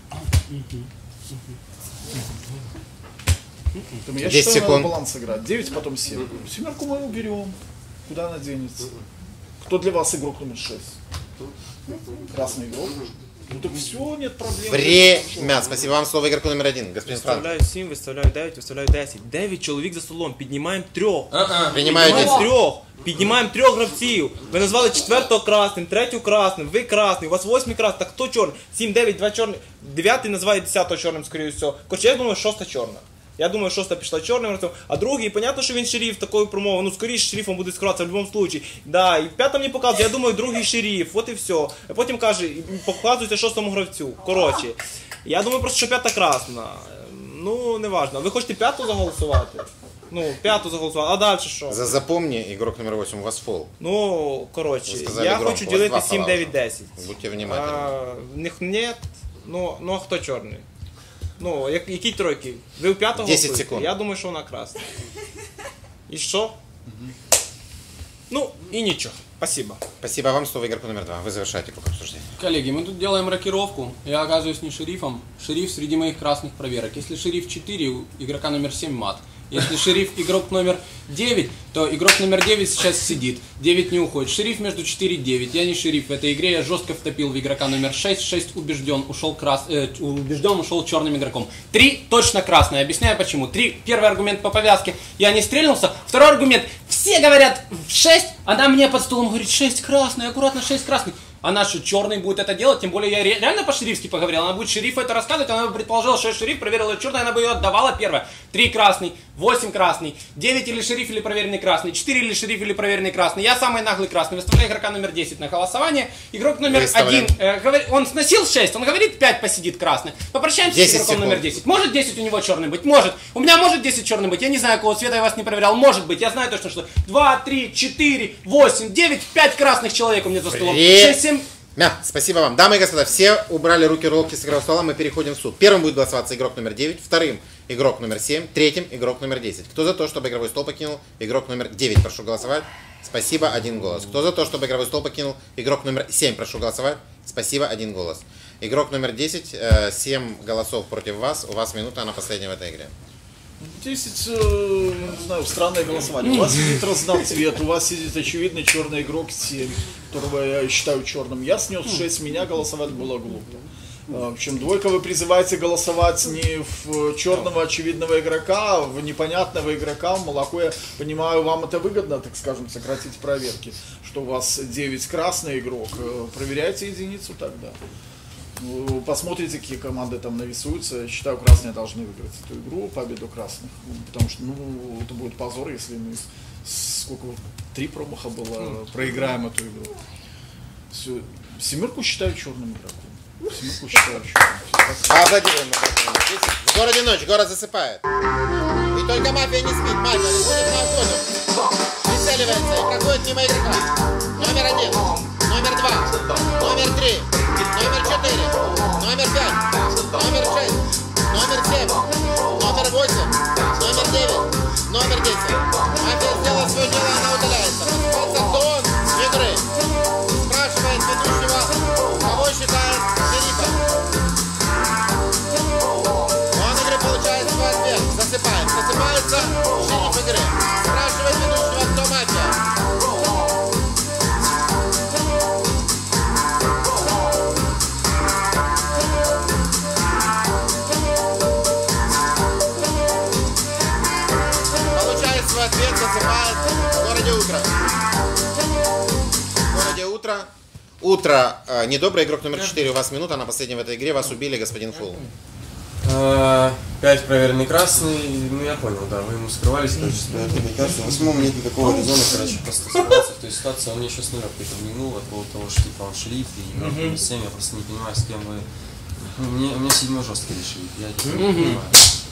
Я считаю, надо баланс играть. 9, потом 7. Семерку мы уберем. Куда она денется? Кто для вас игрок номер 6? Красный игрок. Ну так все, нет проблем. Время. Спасибо вам. Слово игроку номер 1. Господин Франк. Виставляю 7, виставляю 9, виставляю 10. 9 чоловік за столом, піднімаємо 3. Принимаю 10. 3. Піднімаємо 3 гравців. Ви назвали 4-го красним, 3-ю красним, ви красний, у вас 8-й красний, так хто чорний? 7, 9, 2 чорний, 9-й називає 10-го чорним, скоріше всього. Короче, я думаю, 6-та чорна. Я думаю, 6-та пішла чорним гравцем, а другий, понятно, що він шериф, такою промовою, ну скоріше шерифом буде скриватися в будь-якому випадку. Да, і 5-та мені показує, я думаю, другий шериф, от і все. А потім каже, показується 6-му гравцю. Коротше, я думаю просто, що 5-та красна. Ну, не важно. Ви хочете 5-ту заголосувати? Ну, 5-ту заголосувати, а далі що? Запомни, игрок номер 8, у вас фол. Ну, коротше, я громко, хочу у вас ділити два 7, 9, 10. Будьте внимательны. В них нет. Ну, а хто чорний? Ну, які тройки? Ви у 5-го 10 секунд. Я думаю, що вона красна. І що? Ну, и ничего. Спасибо. Спасибо вам. Слово игроку номер 2. Вы завершаете круг обсуждения. Коллеги, мы тут делаем рокировку. Я оказываюсь не шерифом. Шериф среди моих красных проверок. Если шериф 4, у игрока номер 7 мат. Если шериф игрок номер 9, то игрок номер 9 сейчас сидит. 9 не уходит. Шериф между 4 и 9. Я не шериф в этой игре. Я жестко втопил в игрока номер 6. 6 убежден. Убежден, ушел черным игроком. 3 точно красный. Объясняю почему. 3. Первый аргумент по повязке. Я не стрельнулся. Второй аргумент. Все говорят 6. Она мне под столом говорит 6 красный. Аккуратно 6 красный. Она что, черный будет это делать? Тем более я реально по-шерифски поговорил. Она будет шерифу это рассказывать. Она бы предположила, что я шериф, проверила черный, она бы ее отдавала первое. 3 красный, 8 красный, 9 или шериф или проверенный красный, 4 или шериф или проверенный красный. Я самый наглый красный. Выставляю игрока номер 10 на голосование. Игрок номер 1, он сносил 6, он говорит 5 посидит красный. Попрощаемся с игроком номер 10. Может 10 у него черный быть? Может. У меня может 10 черный быть. Я не знаю, какого цвета, я вас не проверял. Может быть. Я знаю точно, что 2, 3, 4, 8, 9, 5 красных человек у меня за столом. 6, 7... Спасибо вам. Дамы и господа, все убрали руки в локти с игрового стола, мы переходим в суд. Первым будет голосоваться игрок номер 9, вторым игрок номер 7, третьим игрок номер 10. Кто за то, чтобы игровой стол покинул игрок номер 9? Прошу голосовать. Спасибо, 1 голос. Кто за то, чтобы игровой стол покинул игрок номер 7? Прошу голосовать. Спасибо, 1 голос. Игрок номер 10, 7 голосов против вас. У вас минута на последнем в этой игре. 10, не знаю, странное голосование. У вас сидит разноцвет, у вас сидит очевидный черный игрок 7, которого я считаю черным. Я снес 6, меня голосовать было глупо. В общем, двойка, вы призываете голосовать не в черного очевидного игрока, а в непонятного игрока. В молоко, я понимаю, вам это выгодно, так скажем, сократить проверки. Что у вас 9 красный игрок, проверяйте единицу тогда. Посмотрите, какие команды там навесуются. Я считаю, красные должны выиграть эту игру, победу красных. Потому что, ну, это будет позор, если мы сколько, 3 промаха было, проиграем эту игру. Все. 7 считаю черным игроком. 7 считаю черным. Аплодируем. В городе ночь, город засыпает. И только мафия не спит. Мафия выходит на охоту. Прицеливается и проходит мимо игрока. Номер 1, номер 2, номер 3. Номер 4, номер 5, номер 6, номер 7, номер 8, номер 9, номер 10. Мафия сделала свое дело, она удаляется. Называется Дон игры. Спрашивает ведущего, кого считает шерифом. Он игры получает свой ответ. Засыпает. Засыпается шериф игры. Спрашивает ведущего, кто мафия. Ответ засыпает в городе утро. В городе утро. Утро. Недобрый игрок номер 4. У вас минута на последнем в этой игре. Вас убили, господин Фул. 5 проверенный красный. Ну я понял, да. Вы ему скрывались, короче, с проверенный красный. В 8-м нет никакого резона, короче, просто сорваться в той ситуации. Он мне еще с нуля прикольнул от того, что типа он шериф и игрок номер 7. Я просто не понимаю, с кем вы. У меня 7 жесткий шериф. Я не понимаю.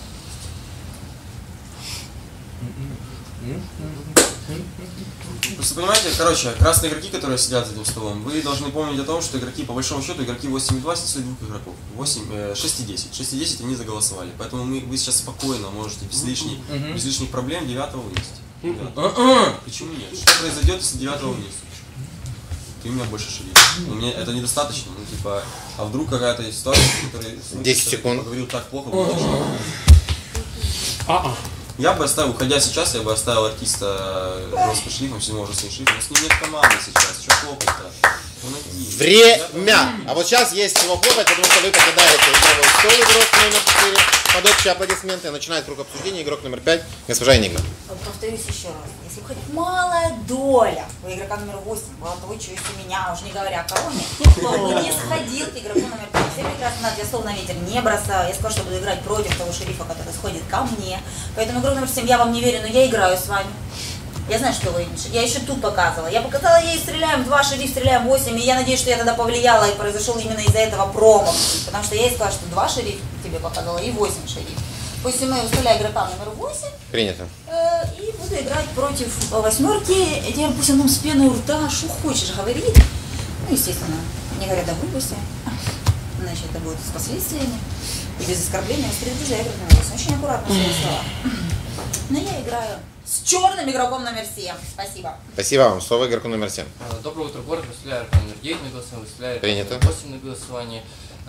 Просто понимаете, короче, красные игроки, которые сидят за этим столом, вы должны помнить о том, что игроки, по большому счету, игроки 8 и 2 снесут 2 игроков. 6 и 10. 6 и 10 они заголосовали. Поэтому вы сейчас спокойно можете без лишних проблем 9-го вынести. Почему нет? Что произойдет, если 9-го вынесут? Ты у меня больше шериф. Мне это недостаточно. Ну типа, а вдруг какая-то ситуация, в которой 10 секунд. Говорил так плохо, будет тяжело. Я бы оставил, уходя сейчас, я бы оставил артиста жестко шрифом, 7-го жестким шрифом. У нас с ним нет команды сейчас, что хлопать-то? Время! А вот сейчас есть чего хлопать, потому что вы покидаете игровой стол, игрок номер 4, под общие аплодисменты. Начинает круг обсуждения игрок номер 5, госпожа Энигма. Повторюсь еще раз. Если бы хоть малая доля у игрока номер 8 была того, что есть у меня, уж не говоря о короне, то бы не сходил к игроку номер 5. Все прекрасно знают, я слов на ветер не бросаю. Я сказала, что буду играть против того шерифа, который сходит ко мне. Поэтому игрок номер 7, я вам не верю, но я играю с вами. Я знаю, что вы... Я еще тут показывала. Я показала ей стреляем 2, шериф стреляем 8, и я надеюсь, что я тогда повлияла, и произошел именно из-за этого промах. Потому что я ей сказала, что 2 шериф тебе показала и 8 шериф. Пусть мы выставляем игрока номер 8. Принято. И буду играть против восьмерки. Теперь пусть он нам с пеной у рта, что хочешь, говорит. Ну, естественно, не говоря до глупости. Значит, это будет с последствиями. И без оскорбления. Я предупреждаю игрок номер 8. Очень аккуратно свои слова. Но я играю с черным игроком номер 7. Спасибо. Спасибо вам. Слово игроку номер 7. Доброе утро, город. Выставляю игрок номер 9 на голосование, выставляю Принято. игрок номер 8 на голосование.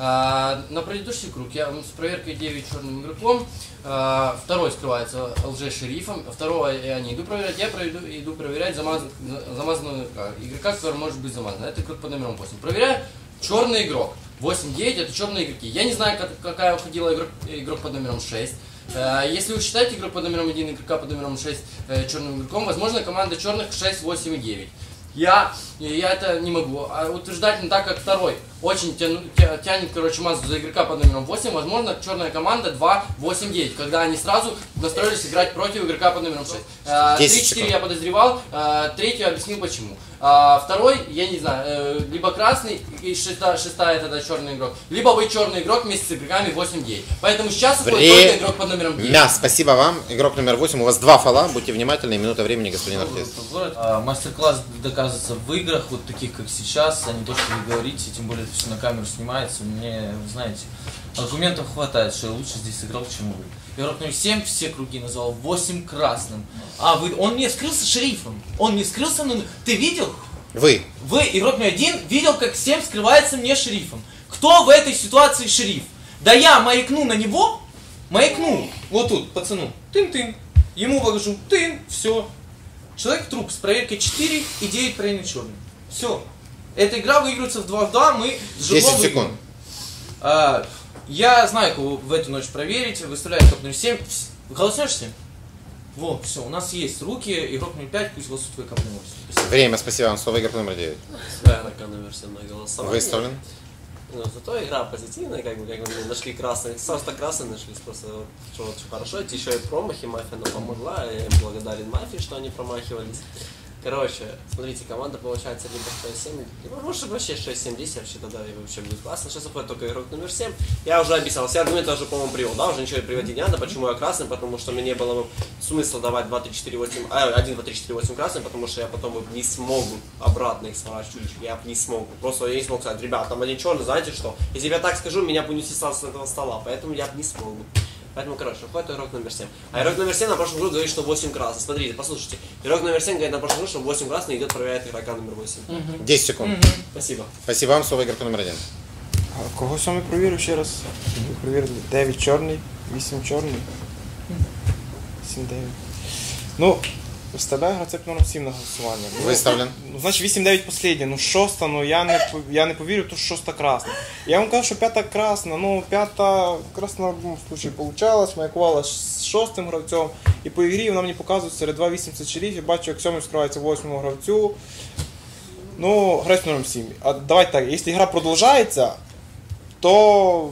На предыдущий круг я с проверкой 9 черным игроком. Второй скрывается лже-шерифом. Второго я не иду проверять. Я иду проверять замазанного игрока, который может быть замазан. Это игрок под номером 8. Проверяю черный игрок. 8-9 это черные игроки. Я не знаю, какая уходила игрок под номером 6. Если вы считаете игрок под номером 1 и игрока под номером 6 черным игроком, возможно команда черных 6, 8 и 9. Я это не могу утверждать, но так как второй очень тянет, короче, массу за игрока под номером 8, возможно, черная команда 2, 8, 9, когда они сразу настроились играть против игрока под номером 6. 3-4 я подозревал, третий я объяснил почему. Второй, я не знаю, либо красный, и шестая тогда черный игрок, либо вы черный игрок вместе с игроками 8-9. Поэтому сейчас уходит только игрок под номером 9. Спасибо вам. Игрок номер 8, у вас 2 фола, будьте внимательны, минута времени, господин Артист. Мастер-класс доказывается в играх, вот таких как сейчас, а не то, что вы говорите, тем более это все на камеру снимается. Мне, знаете, аргументов хватает, что я лучше здесь сыграл, чем вы. Игрок номер 7 все круги назвал 8 красным. Он не скрылся шерифом. Он не скрылся, но ты видел? Вы, игрок номер 1, видел, как 7 скрывается мне шерифом. Кто в этой ситуации шериф? Да я маякну на него, вот тут, пацану, тын-тын, ему покажу, тын, все. Человек труп с проверкой 4 и 9 проверенных черным. Все. Эта игра выигрывается в 2 в 2, мы с 10 секунд. Я знаю, кого в эту ночь проверить, выставляю игрок номер 7. Голосуешь 7? Вот, все, у нас есть руки, игрок номер 5, пусть голосует твой игрок номер 8. Время, спасибо вам. Слово игрок номер 9. Игрока номер 7 на голосование. Выставлен. Но зато игра позитивная, как бы мы нашли красных, просто красные нашлись, просто вот хорошо, эти еще и промахи, мафия нам помогла, я им благодарен мафии, что они промахивались. Короче, смотрите, команда получается либо 6-7, либо может вообще 6-7-10, вообще тогда вообще будет классно. Сейчас уходит только игрок номер 7. Я уже описал, все аргументы уже, по-моему, привел, да, уже ничего приводить не надо, почему я красный, потому что мне не было бы смысла давать 1, 2, 3, 4, 8 красным, потому что я потом не смогу обратно их сворачивать, я не смогу. Просто я не смог сказать, ребят, там один черный, знаете что, если я так скажу, меня бы унесли сразу с этого стола, поэтому я не смогу. Поэтому, короче, уходит игрок номер 7. А игрок номер 7 на прошлом круге говорит, что 8 красных. Смотрите, послушайте. Игрок номер 7 говорит на прошлом круге, что 8 красных идет проверяет игрока номер 8. 10 секунд. Спасибо. Спасибо вам. Слово игроку номер 1. Кого саме провірив ще раз? Провірив 9 чорний, 8 чорний. 7-9. Ну, виставляю рецепт номер 7 на голосування. Выставлен. Ну, значить 8-9 последнє. Ну, шоста, ну я не повірю, то шоста красна. Я вам кажу, що п'ята красна. Ну, п'ята красна в будь-якому случаї получалась, маякувала з шостим гравцем. І по ігрі вона мені показує серед 2-8 це шерифів. Бачу, як 7 скривається 8 гравцю. Ну, гравець номер 7. А давайте так, якщо гра продовжується, то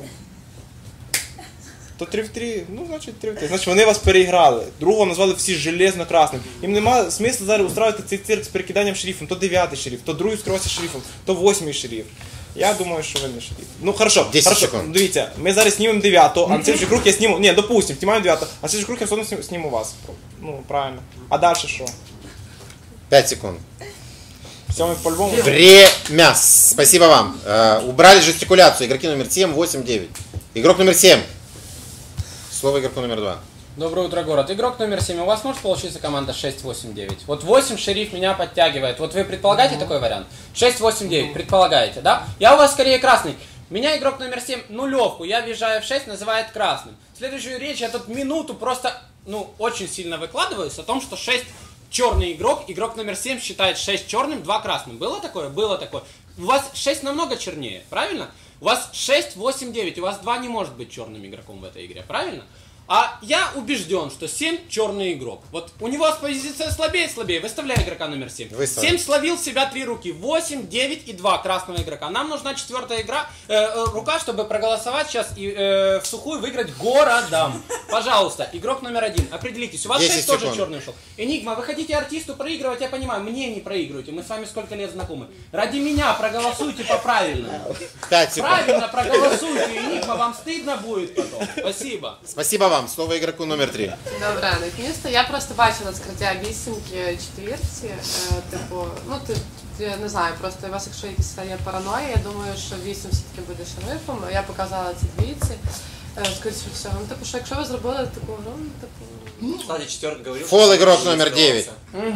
3 в 3, ну, значить 3 в 3. Значить, вони вас переіграли. Другого назвали всі железно-красним. Їм немає смисла зараз устраювати цей цирк з перекиданням шерифом. То 9-й шериф, то другий скривався шерифом, то 8-й шериф. Я думаю, що ви не шериф. Ну, хорошо, 10 секунд. Дивіться, ми зараз знімемо 9-го, а на цей же круг я зніму, ні, допустим, знімаємо 9-го, а на цей же круг я все одно зніму вас. Ну, правильно. А далі що? 5 секунд. Все, мы по-любому. Время. Спасибо вам. Убрали жестикуляцию. Игроки номер 7, 8, 9. Игрок номер 7. Слово игроку номер 2. Доброе утро, город. Игрок номер 7. У вас может получиться команда 6-8-9? Вот 8 шериф меня подтягивает. Вот вы предполагаете такой вариант? 6-8-9. Предполагаете, да? Я у вас скорее красный. Меня игрок номер 7 нулевку. Я въезжаю в 6, называет красным. Следующую речь я тут минуту просто, ну, очень сильно выкладываюсь о том, что 6 черный игрок, игрок номер 7 считает 6 черным, 2 красным. Было такое? Было такое. У вас 6 намного чернее, правильно? У вас 6, 8, 9, у вас 2 не может быть черным игроком в этой игре, правильно? А я убежден, что 7 черный игрок. Вот у него позиция слабее, выставляй игрока номер 7. 7 словил в себя 3 руки, 8, 9 и 2 красного игрока. Нам нужна 4-я рука, чтобы проголосовать сейчас и в сухую выиграть городом. Пожалуйста, игрок номер 1, определитесь, у вас 6 тоже черный ушел. Энигма, вы хотите артисту проигрывать, я понимаю, мне не проигрывайте, мы с вами сколько лет знакомы. Ради меня проголосуйте по-правильному. Правильно проголосуйте, Энигма, вам стыдно будет потом. Спасибо. Спасибо вам. Слово игроку номер 3. Добре, ранок міста. Я просто бачила скриття вісімки, четвірці. Типу, ну ти не знаю, просто у вас, якщо якісь є параноя, я думаю, що 8 все-таки буде шерифом. Я показала ці двійці. Скоріше всього. Ну, типу, що якщо ви зробили таку гру, типу... Кстати, четверка говорил. Фол игрок номер 9.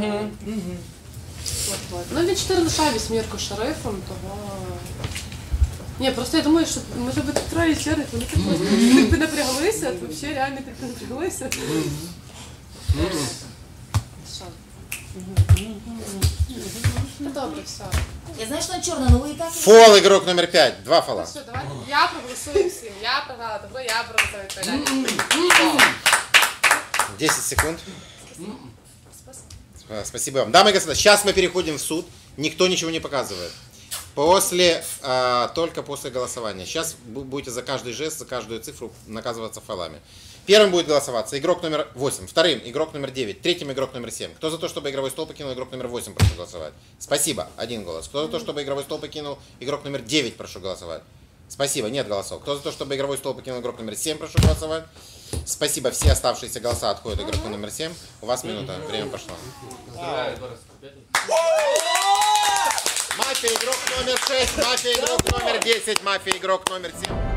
Ну, він 4 лишає вісьмірку шерифом, того... Ні, просто я думаю, що може бути 3 черних, вони так напряглися, взагалі реально так напряглися. Що? Добре, все. Я знаю, что он черный, но вы и так... Фол игрок номер 5. 2 фола. Що, давайте, я проголосую всім, я програла добро, я проголосую відповідальність. 10 секунд. Спасибо вам. Дамы и господа, сейчас мы переходим в суд. Никто ничего не показывает. Только после голосования. Сейчас будете за каждый жест, за каждую цифру наказываться фолами. Первым будет голосоваться игрок номер 8, вторым игрок номер 9, третьим игрок номер 7. Кто за то, чтобы игровой стол покинул игрок номер 8, прошу голосовать. Спасибо, 1 голос. Кто за то, чтобы игровой стол покинул игрок номер 9, прошу голосовать. Спасибо, нет голосов. Кто за то, чтобы игровой стол покинул игрок номер 7, прошу голосовать. Спасибо, все оставшиеся голоса отходят игроку номер 7. У вас минута, время пошло. Мафия игрок номер 6, мафия игрок номер 10, мафия игрок номер 7.